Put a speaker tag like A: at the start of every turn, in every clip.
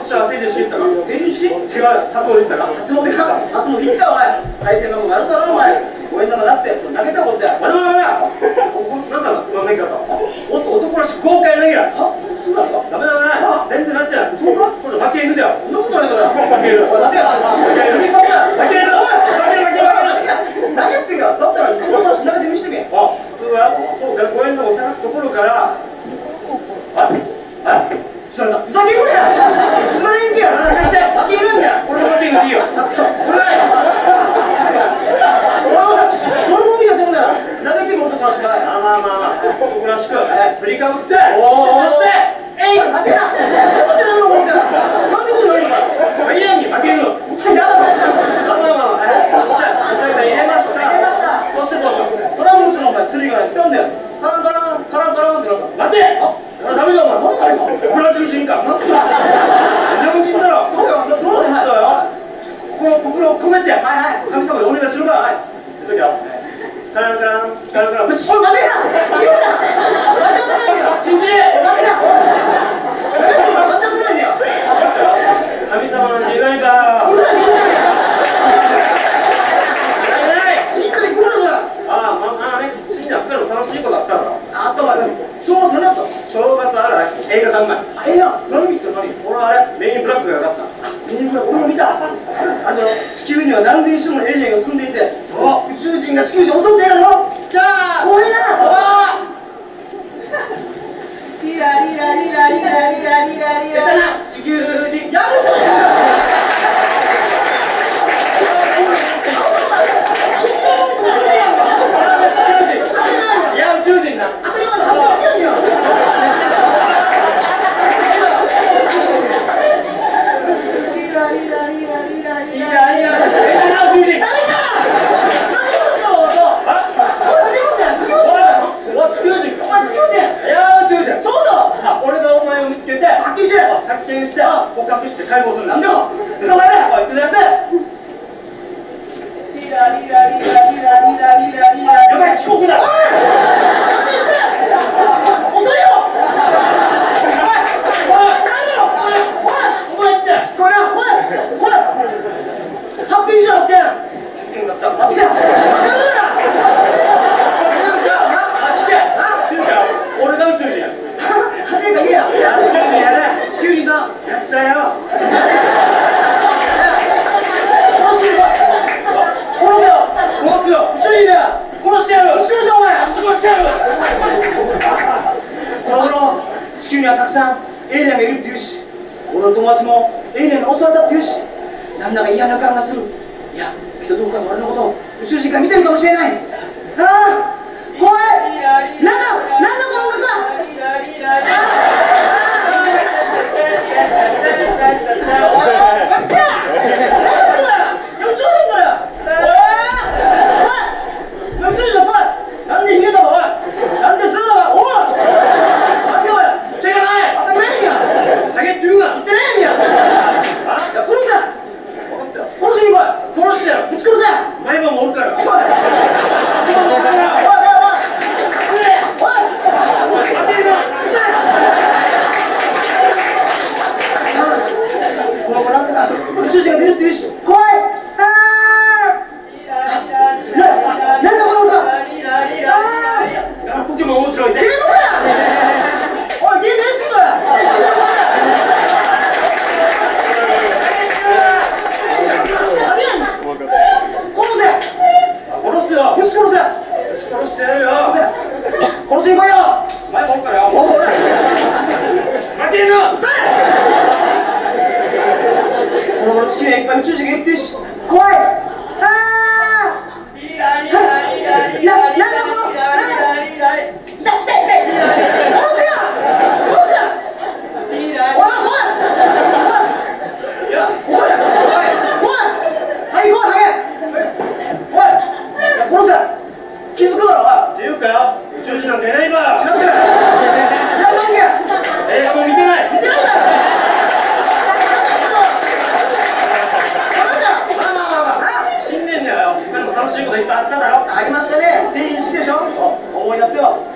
A: 年は成人式行ったか？成人式？違う、初詣行ったか？初詣か？初詣行ったお前。再生のもなるだろお前。五円玉だってそれ投げたことや。我々はなんだ今投げ方。おっと男らしく豪快な投げや。は？普通だろ？ダメだな。全然なってない。そうか？これ負け犬だよ。そんなことないから。負け犬。おい待てよ。負け犬。負け犬。おい。負け犬。投げってるよ。だったら男らしく投げてみしてみ。あ、普通は五円玉を探すところから。それだ。ふざけるなよ。すまないんだよ。負けるんだよ。俺の負け犬でいいよ。これだよ。俺も見たってんだよ。投げてくる男らしくない。まあ男らしく振りかぶって、そしてえい待てな。待てなのもんだよ。なんでこれないのか。いやんに負けるの。それやだろ。そしておさいさん入れました。そしてどうしよう。それはもちろんお前釣りが使うんだよ。カランカランカランカランってなさ。待て。ダメだお前。ブラジル人か。なんでさ。日本人だろ。そうよ。どうだよ。この心を込めて神様にお願いするから。いくよ。カランカランカランカラン。おい待てな。言うな。待ち合わせないんだよ。信じれ。待てな。待ち合わせないんだよ。神様の願いか。こんな信じれ。信じてくるのだ。信じなくても楽しいことあったから。あとは正月何やった？正月あれ映画3枚。映画？何見てる？俺はあれメインブラックがよかった。メインブラック俺も見た。地球には何千種ものエイリアンが住んでいて、宇宙人が地球人を襲うって映画だろ。じゃあ怖いな。リラリラリラリラリラリラリラ。出たな地球人。やるぞ。いや宇宙人だ。当たり前の恥ずかしいやんよ。リラリラリラリラリラリラ。宇宙人。誰か。何をしたの？これ見てるんだよ。地球人だ。地球人か。お前地球人。いや宇宙人。そうだ。俺がお前を見つけて発見して捕獲して解放する。なんだよ。捕まえれ。おい行くぜ。リラリラリラリラリラリラリラ。やばい遅刻だ。地球にはたくさんエイリアンがいるっていうし、俺の友達もエイリアンに襲われたっていうし、なんだか嫌な予感がする。いや、きっとどこかで俺のことを宇宙人が見てるかもしれない。ああ怖い。なんだこの音か。地球にいっぱい宇宙人がいってるし怖い。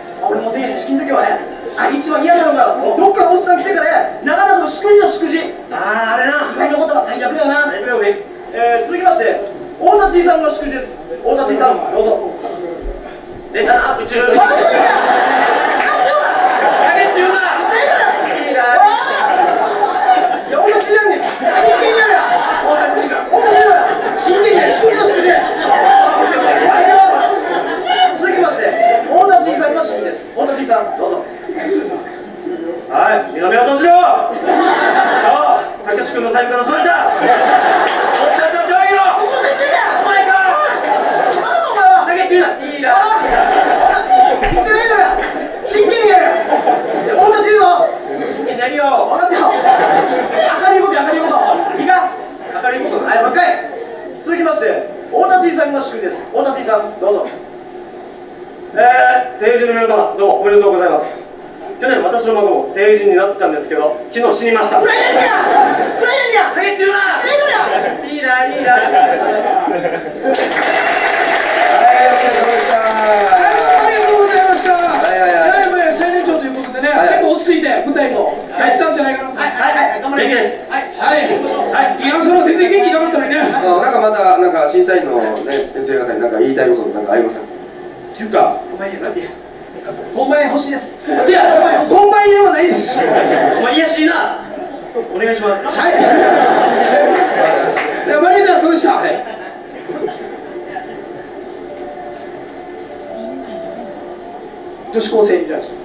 A: 一番嫌なのがどっかのおっさん来てから長々と祝辞よ祝辞。 あれな、今のことは最悪だよな。続きまして大田知さんの祝辞です。大田知さんどうぞ。出たな宇宙。まだ来るんだ。やめって言うな。いいな。いや大田知じゃんねん。真剣にやれよ。大田知が。大田知が。真剣にやれ。祝辞の祝辞。続きまして大田知さんの祝辞です。大田知さんどうぞ。はい、二度目を閉じろ。たけし君の財布からそれた。お前か。投げて言うな。いいな。言ってないから。真剣にやる。大田知ぞ。真剣にやるよ。分かったよ。明るいこと明るいこと。いいか。明るいこと。はい、もう一回。続きまして大田知さんの祝辞です。大田知さんどうぞ。成人の皆様どうもおめでとうございます。去年私の孫も成人になったんですけど昨日死にました。暗いやんや。暗いやんや。投げて言うな。いいな。いいな。はい、お疲れ様でした。
B: ありがとうございました。やはり最年長ということでね、結構落ち着いて舞台もやってたんじゃないかな。
A: はい、頑張ります。はい、
B: いや、それは全然元気なかったのにね。
C: なんかまたなんか審査員のね先生方に何か言いたいことなんかありますか。
A: っていうかお前なんで5万円欲しいです。いや
B: 5万円はないです。
A: お前いやしいな。お願いします。
B: はい。じゃあマネージャーどうでした。女子高生いいんじゃないですか。